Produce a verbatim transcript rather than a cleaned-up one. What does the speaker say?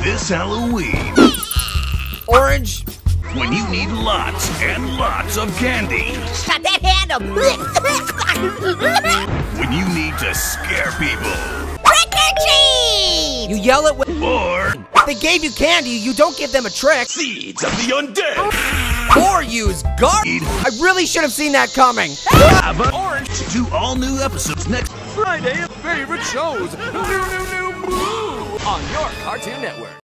this Halloween. Orange. When you need lots and lots of candy. Shut that handle! When you need to scare people. Trick or treat! You yell it when Or if they gave you candy, you don't give them a trick. seeds of the undead. Or use garbage. I really should have seen that coming. Have an orange. Two all new episodes next Friday, favorite shows. New, new, new, moo on your Cartoon Network.